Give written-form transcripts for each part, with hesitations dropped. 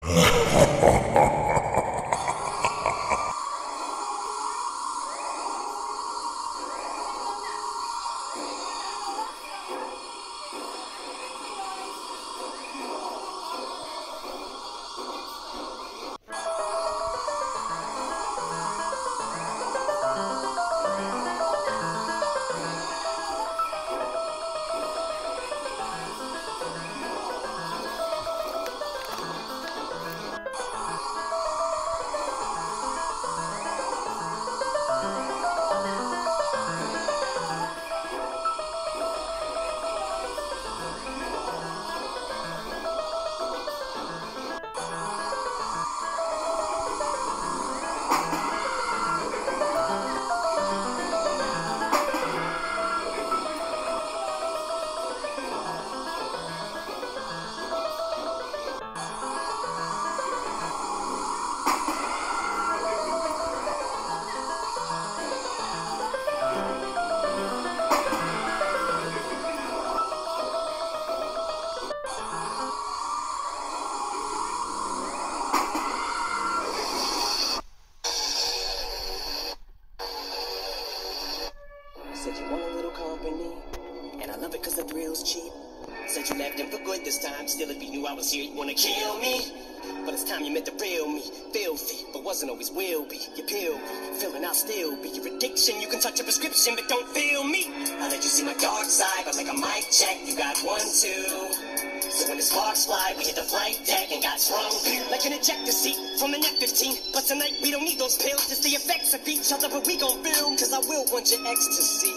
Said you want a little company, and I love it cause the thrill's cheap. Said you left him for good this time, still if you knew I was here, you'd wanna kill me. But it's time you met the real me, filthy, but wasn't always will be. You pill me, feeling I'll still be your addiction. You can touch a prescription, but don't feel me. I let you see my dark side, but like a mic check, you got 1, 2. So when the sparks fly, we hit the flight deck and got sprung like an ejector seat from an F-15. But tonight we don't need those pills, just the effects of each other. But we gon' film, cause I will want your ecstasy.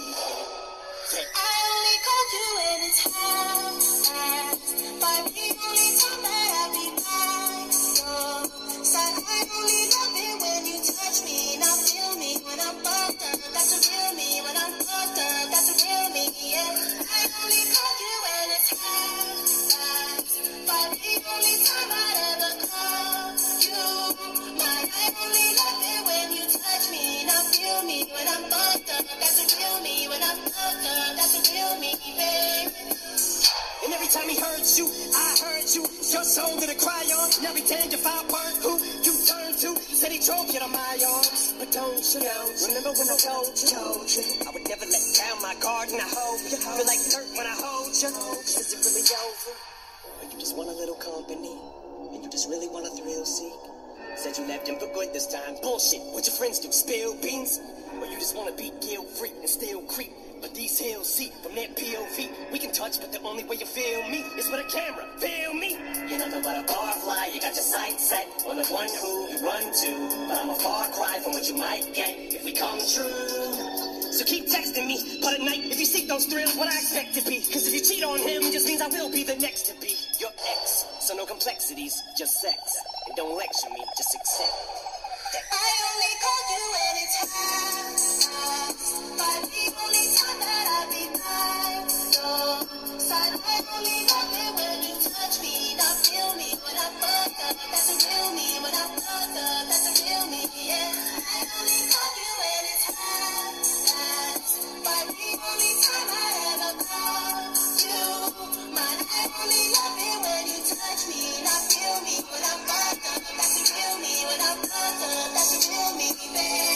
I only call you when it's hard. By the only time that I'll be by your side. I only love it when you touch me. Now feel me when I'm fucked up. That's a real me. When I'm fucked up, that's a real me, yeah. I only call you when it's hard. By the only time I'd ever call you mine. I only love it when you touch me. Now feel me when I'm fucked up. That's a real me. When I'm fucked up, that's a real me, babe. And every time he heard you, I heard you. Your soul to the cry on. And every tangified word who you turn to. Said he drove you to my arms. But don't you know, remember when I told you I would never let down my guard and I hold you. Feel like dirt when I hold you. Is it really over? Or you just want a little company? And you just really want a thrill seek? Said you left him for good this time. Bullshit, what your friends do, spill beans? Or you just wanna be guilt-free and still creep? But these hills see from their POV. We can touch, but the only way you feel me is with a camera. Feel me? You're nothing but a barfly. You got your sights set on the one who you run to. But I'm a far cry from what you might get if we come true. So keep texting me, but at night, if you seek those thrills, what I expect to be. Cause if you cheat on him, just means I will be the next to be your ex. So no complexities, just sex. And don't lecture me, just accept. I only call you when it's hard. By the only time that I'll be by your side. I only love it when you touch me. Now feel me when I'm fucked up. That's a real me. When I'm fucked up, that's a real me, yeah. I only call you when it's hard. By the only time I ever call you mine. I only love it when you touch me. Now feel me when I'm fucked up. That's a real me. When I'm fucked up, that's a real me, babe.